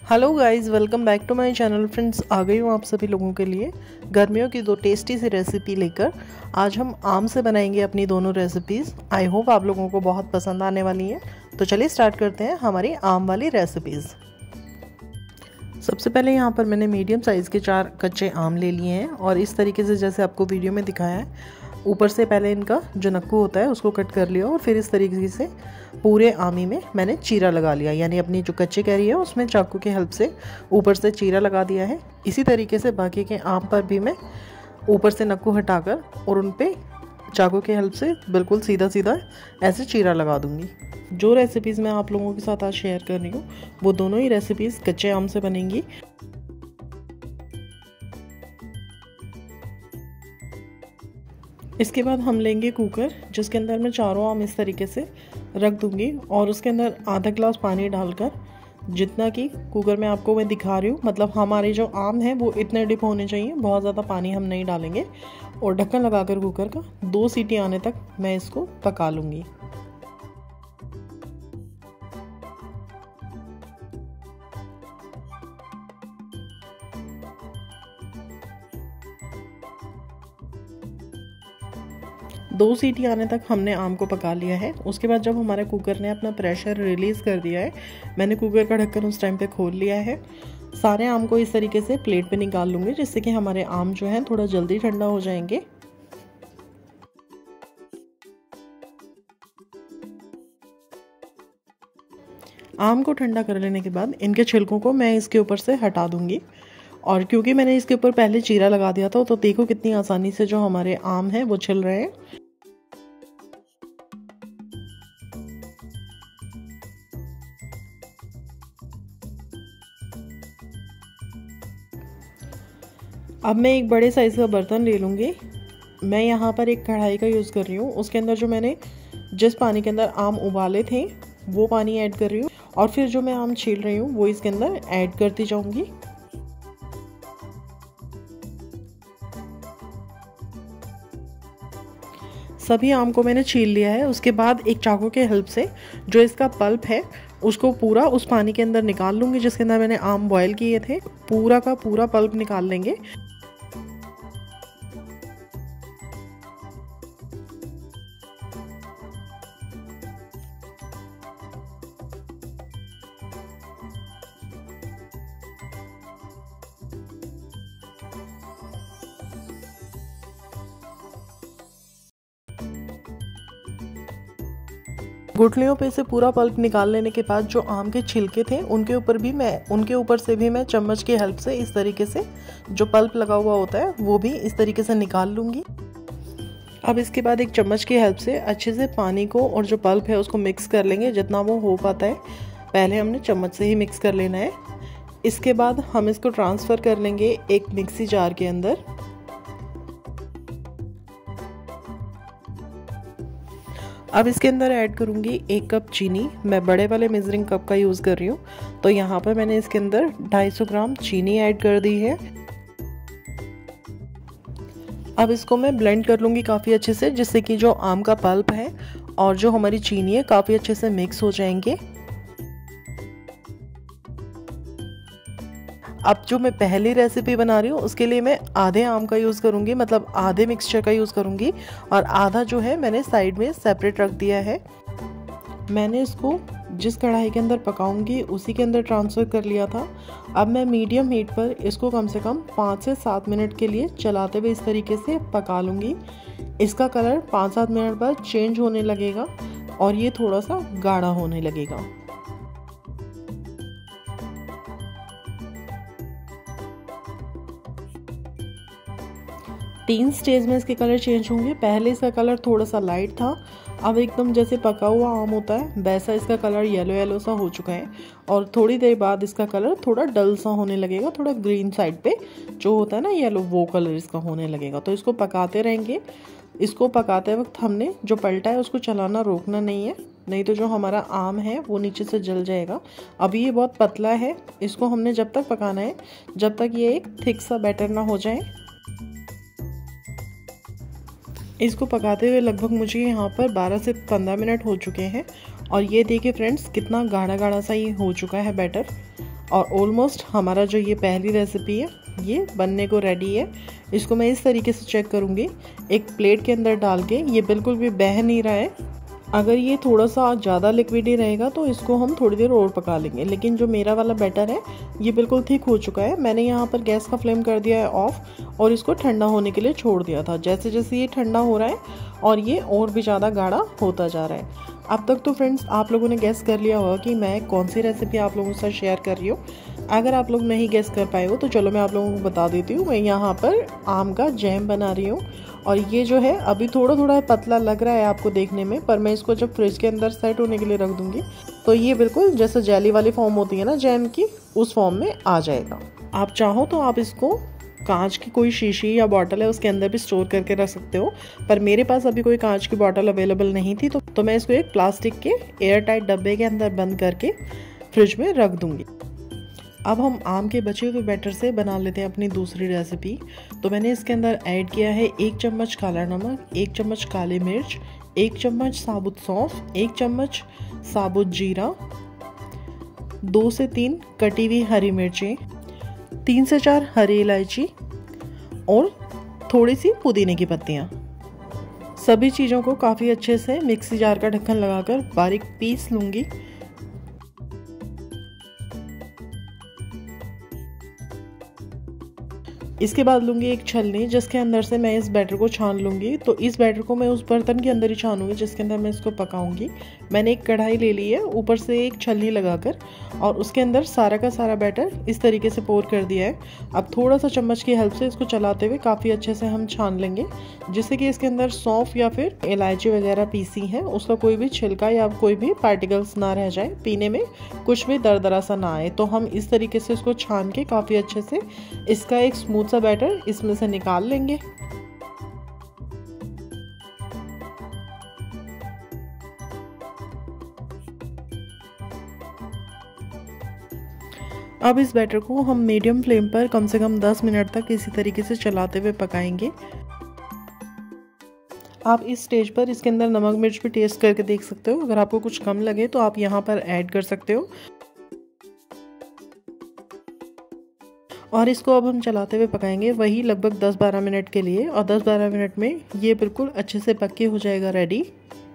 Hello guys, welcome back to my channel. Friends, आ गई हूँ आप सभी लोगों के लिए गर्मियों की दो टेस्टी सी रेसिपी लेकर। आज हम आम से बनाएंगे अपनी दोनों रेसिपीज़। आई होप आप लोगों को बहुत पसंद आने वाली हैं। तो चलिए स्टार्ट करते हैं हमारी आम वाली रेसिपीज़। सबसे पहले यहाँ पर मैंने मीडियम साइज़ के 4 कच्चे आम ले लिए हैं और इस तरीके से जैसे आपको वीडियो में दिखाया है, ऊपर से पहले इनका जो नक्कू होता है उसको कट कर लिया और फिर इस तरीके से पूरे आमी में मैंने चीरा लगा लिया, यानी अपनी जो कच्ची कैरी है उसमें चाकू की हेल्प से ऊपर से चीरा लगा दिया है। इसी तरीके से बाकी के आम पर भी मैं ऊपर से नक्कू हटाकर और उन पे चाकू की हेल्प से बिल्कुल सीधा सीधा ऐसे चीरा लगा दूंगी। जो रेसिपीज़ मैं आप लोगों के साथ आज शेयर कर रही हूँ वो दोनों ही रेसिपीज़ कच्चे आम से बनेंगी। इसके बाद हम लेंगे कुकर, जिसके अंदर मैं चारों आम इस तरीके से रख दूंगी और उसके अंदर आधा गिलास पानी डालकर, जितना कि कुकर में आपको मैं दिखा रही हूँ, मतलब हमारे जो आम हैं वो इतने डिप होने चाहिए, बहुत ज़्यादा पानी हम नहीं डालेंगे। और ढक्कन लगाकर कुकर का 2 सीटी आने तक मैं इसको पका लूँगी। दो सीटी आने तक हमने आम को पका लिया है। उसके बाद जब हमारे कुकर ने अपना प्रेशर रिलीज़ कर दिया है, मैंने कुकर का ढक्कन उस टाइम पे खोल लिया है। सारे आम को इस तरीके से प्लेट पे निकाल लूँगी, जिससे कि हमारे आम जो है थोड़ा जल्दी ठंडा हो जाएंगे। आम को ठंडा कर लेने के बाद इनके छिलकों को मैं इसके ऊपर से हटा दूँगी। और क्योंकि मैंने इसके ऊपर पहले चीरा लगा दिया था, तो देखो कितनी आसानी से जो हमारे आम हैं वो छिल रहे हैं। अब मैं एक बड़े साइज़ का बर्तन ले लूँगी। मैं यहाँ पर एक कढ़ाई का यूज़ कर रही हूँ। उसके अंदर जो मैंने जिस पानी के अंदर आम उबाले थे वो पानी ऐड कर रही हूँ और फिर जो मैं आम छील रही हूँ वो इसके अंदर ऐड करती जाऊँगी। सभी आम को मैंने छील लिया है। उसके बाद एक चाकू के हेल्प से जो इसका पल्प है उसको पूरा उस पानी के अंदर निकाल लूँगी, जिसके अंदर मैंने आम बॉयल किए थे। पूरा का पूरा पल्प निकाल लेंगे। गुठलियों पे से पूरा पल्प निकाल लेने के बाद जो आम के छिलके थे उनके ऊपर से भी मैं चम्मच की हेल्प से इस तरीके से जो पल्प लगा हुआ होता है वो भी इस तरीके से निकाल लूँगी। अब इसके बाद एक चम्मच की हेल्प से अच्छे से पानी को और जो पल्प है उसको मिक्स कर लेंगे, जितना वो हो पाता है। पहले हमने चम्मच से ही मिक्स कर लेना है। इसके बाद हम इसको ट्रांसफ़र कर लेंगे एक मिक्सी जार के अंदर। अब इसके अंदर ऐड करूँगी 1 कप चीनी। मैं बड़े वाले मेजरिंग कप का यूज़ कर रही हूँ, तो यहाँ पर मैंने इसके अंदर 250 ग्राम चीनी ऐड कर दी है। अब इसको मैं ब्लेंड कर लूँगी काफ़ी अच्छे से, जिससे कि जो आम का पल्प है और जो हमारी चीनी है काफ़ी अच्छे से मिक्स हो जाएंगे। अब जो मैं पहली रेसिपी बना रही हूँ उसके लिए मैं आधे आम का यूज़ करूँगी, मतलब आधे मिक्सचर का यूज़ करूँगी और आधा जो है मैंने साइड में सेपरेट रख दिया है। मैंने इसको जिस कढ़ाई के अंदर पकाऊंगी उसी के अंदर ट्रांसफ़र कर लिया था। अब मैं मीडियम हीट पर इसको कम से कम 5 से 7 मिनट के लिए चलाते हुए इस तरीके से पका लूँगी। इसका कलर 5-7 मिनट बाद चेंज होने लगेगा और ये थोड़ा सा गाढ़ा होने लगेगा। तीन स्टेज में इसके कलर चेंज होंगे। पहले इसका कलर थोड़ा सा लाइट था, अब एकदम जैसे पका हुआ आम होता है वैसा इसका कलर येलो येलो सा हो चुका है। और थोड़ी देर बाद इसका कलर थोड़ा डल सा होने लगेगा, थोड़ा ग्रीन साइड पे जो होता है ना येलो, वो कलर इसका होने लगेगा। तो इसको पकाते रहेंगे। इसको पकाते वक्त हमने जो पलटा है उसको चलाना रोकना नहीं है, नहीं तो जो हमारा आम है वो नीचे से जल जाएगा। अभी ये बहुत पतला है, इसको हमने जब तक पकाना है जब तक ये एक थिक सा बैटर ना हो जाए। इसको पकाते हुए लगभग मुझे यहाँ पर 12 से 15 मिनट हो चुके हैं और ये देखिए फ्रेंड्स कितना गाढ़ा गाढ़ा सा ये हो चुका है बैटर। और ऑलमोस्ट हमारा जो ये पहली रेसिपी है ये बनने को रेडी है। इसको मैं इस तरीके से चेक करूँगी, एक प्लेट के अंदर डाल के। ये बिल्कुल भी बह नहीं रहा है। अगर ये थोड़ा सा ज़्यादा लिक्विड ही रहेगा तो इसको हम थोड़ी देर और पका लेंगे, लेकिन जो मेरा वाला बैटर है ये बिल्कुल थिक हो चुका है। मैंने यहाँ पर गैस का फ्लेम कर दिया है ऑफ और इसको ठंडा होने के लिए छोड़ दिया था। जैसे जैसे ये ठंडा हो रहा है और ये और भी ज़्यादा गाढ़ा होता जा रहा है। अब तक तो फ्रेंड्स आप लोगों ने गेस कर लिया होगा कि मैं कौन सी रेसिपी आप लोगों के साथ शेयर कर रही हूँ। अगर आप लोग नहीं गेस कर पाए हो तो चलो मैं आप लोगों को बता देती हूँ। मैं यहाँ पर आम का जैम बना रही हूँ और ये जो है अभी थोड़ा थोड़ा पतला लग रहा है आपको देखने में, पर मैं इसको जब फ्रिज के अंदर सेट होने के लिए रख दूँगी तो ये बिल्कुल जैसे जेली वाली फॉर्म होती है ना जैम की, उस फॉर्म में आ जाएगा। आप चाहो तो आप इसको कांच की कोई शीशी या बॉटल है उसके अंदर भी स्टोर करके रख सकते हो, पर मेरे पास अभी कोई कांच की बॉटल अवेलेबल नहीं थी तो मैं इसको एक प्लास्टिक के एयर टाइट डब्बे के अंदर बंद करके फ्रिज में रख दूंगी। अब हम आम के बचे हुए बैटर से बना लेते हैं अपनी दूसरी रेसिपी। तो मैंने इसके अंदर ऐड किया है 1 चम्मच काला नमक, 1 चम्मच काली मिर्च, 1 चम्मच साबुत सौंफ, 1 चम्मच साबुत जीरा, 2 से 3 कटी हुई हरी मिर्चें, 3 से 4 हरी इलायची और थोड़ी सी पुदीने की पत्तियाँ। सभी चीज़ों को काफ़ी अच्छे से मिक्सी जार का ढक्कन लगाकर बारीक पीस लूँगी। इसके बाद लूँगी एक छलनी जिसके अंदर से मैं इस बैटर को छान लूँगी। तो इस बैटर को मैं उस बर्तन के अंदर ही छानूंगी जिसके अंदर मैं इसको पकाऊंगी। मैंने एक कढ़ाई ले ली है, ऊपर से एक छलनी लगाकर और उसके अंदर सारा का सारा बैटर इस तरीके से पोर कर दिया है। अब थोड़ा सा चम्मच की हेल्प से इसको चलाते हुए काफ़ी अच्छे से हम छान लेंगे, जिससे कि इसके अंदर सौंफ या फिर इलायची वगैरह पीसी है उसका कोई भी छिलका या कोई भी पार्टिकल्स ना रह जाए, पीने में कुछ भी दरदरा सा ना आए। तो हम इस तरीके से इसको छान के काफ़ी अच्छे से इसका एक स्मूथ सा बैटर इसमें से निकाल लेंगे। अब इस बैटर को हम मीडियम फ्लेम पर कम से कम 10 मिनट तक इसी तरीके से चलाते हुए पकाएंगे। आप इस स्टेज पर इसके अंदर नमक मिर्च भी टेस्ट करके देख सकते हो। अगर आपको कुछ कम लगे तो आप यहाँ पर ऐड कर सकते हो। और इसको अब हम चलाते हुए पकाएंगे वही लगभग 10-12 मिनट के लिए, और 10-12 मिनट में ये बिल्कुल अच्छे से पक के हो जाएगा रेडी।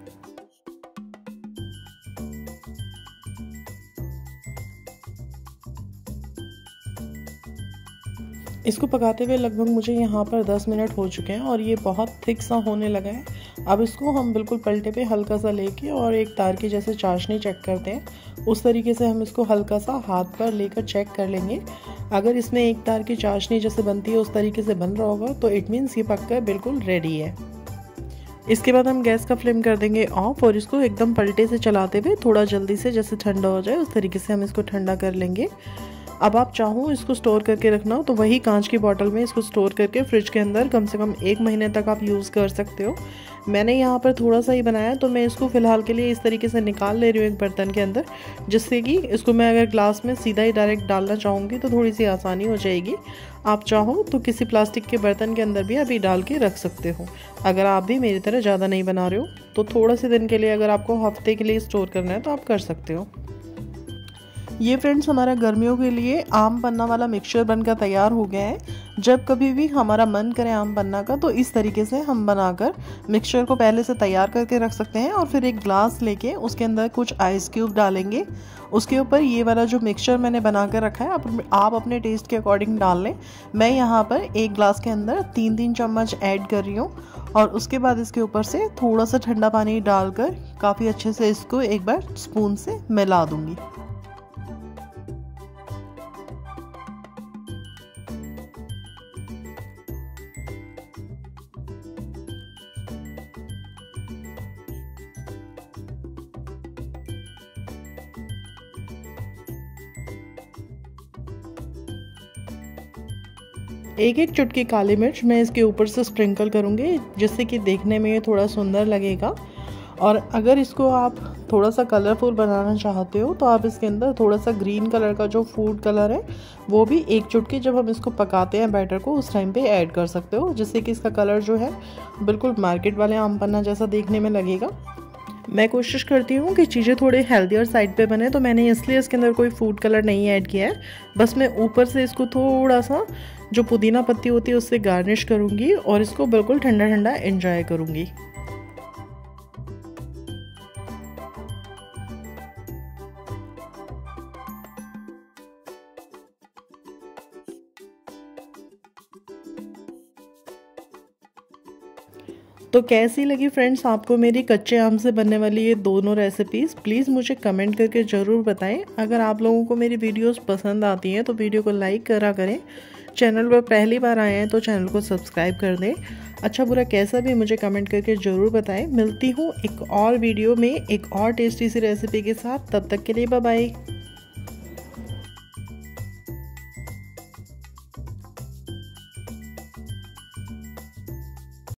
इसको पकाते हुए लगभग मुझे यहाँ पर 10 मिनट हो चुके हैं और ये बहुत थिक सा होने लगा है। अब इसको हम बिल्कुल पलटे पे हल्का सा लेके और एक तार की जैसे चाशनी चेक करते हैं उस तरीके से हम इसको हल्का सा हाथ पर लेकर चेक कर लेंगे। अगर इसमें एक तार की चाशनी जैसे बनती है उस तरीके से बन रहा होगा तो इट मीन्स ये पककर बिल्कुल रेडी है। इसके बाद हम गैस का फ्लेम कर देंगे ऑफ और इसको एकदम पलटे से चलाते हुए थोड़ा जल्दी से जैसे ठंडा हो जाए उस तरीके से हम इसको ठंडा कर लेंगे। अब आप चाहो इसको स्टोर करके रखना हो तो वही कांच की बोतल में इसको स्टोर करके फ्रिज के अंदर कम से कम 1 महीने तक आप यूज़ कर सकते हो। मैंने यहाँ पर थोड़ा सा ही बनाया तो मैं इसको फ़िलहाल के लिए इस तरीके से निकाल ले रही हूँ एक बर्तन के अंदर, जिससे कि इसको मैं अगर ग्लास में सीधा ही डायरेक्ट डालना चाहूँगी तो थोड़ी सी आसानी हो जाएगी। आप चाहो तो किसी प्लास्टिक के बर्तन के अंदर भी अभी डाल के रख सकते हो। अगर आप भी मेरी तरह ज़्यादा नहीं बना रहे हो तो थोड़े से दिन के लिए, अगर आपको हफ्ते के लिए स्टोर करना है तो आप कर सकते हो। ये फ्रेंड्स हमारा गर्मियों के लिए आम पन्ना वाला मिक्सचर बनकर तैयार हो गया है। जब कभी भी हमारा मन करे आम पन्ना का तो इस तरीके से हम बनाकर मिक्सचर को पहले से तैयार करके रख सकते हैं और फिर एक ग्लास लेके उसके अंदर कुछ आइस क्यूब डालेंगे। उसके ऊपर ये वाला जो मिक्सचर मैंने बना कर रखा है आप अपने टेस्ट के अकॉर्डिंग डाल लें। मैं यहाँ पर एक ग्लास के अंदर 3-3 चम्मच ऐड कर रही हूँ और उसके बाद इसके ऊपर से थोड़ा सा ठंडा पानी डालकर काफ़ी अच्छे से इसको एक बार स्पून से मिला दूँगी। एक चुटकी काली मिर्च मैं इसके ऊपर से स्प्रिंकल करूँगी, जिससे कि देखने में ये थोड़ा सुंदर लगेगा। और अगर इसको आप थोड़ा सा कलरफुल बनाना चाहते हो तो आप इसके अंदर थोड़ा सा ग्रीन कलर का जो फूड कलर है वो भी एक चुटकी जब हम इसको पकाते हैं बैटर को उस टाइम पे ऐड कर सकते हो, जिससे कि इसका कलर जो है बिल्कुल मार्केट वाले आम पन्ना जैसा देखने में लगेगा। मैं कोशिश करती हूँ कि चीज़ें थोड़े हेल्दियर साइड पे बने, तो मैंने इसलिए इसके अंदर कोई फूड कलर नहीं ऐड किया है। बस मैं ऊपर से इसको थोड़ा सा जो पुदीना पत्ती होती है उससे गार्निश करूँगी और इसको बिल्कुल ठंडा ठंडा एंजॉय करूँगी। तो कैसी लगी फ्रेंड्स आपको मेरी कच्चे आम से बनने वाली ये दोनों रेसिपीज़? प्लीज़ मुझे कमेंट करके ज़रूर बताएं। अगर आप लोगों को मेरी वीडियोस पसंद आती हैं तो वीडियो को लाइक करा करें। चैनल पर पहली बार आए हैं तो चैनल को सब्सक्राइब कर दें। अच्छा बुरा कैसा भी मुझे कमेंट करके ज़रूर बताएं। मिलती हूँ एक और वीडियो में एक और टेस्टी सी रेसिपी के साथ। तब तक के लिए बाय बाय।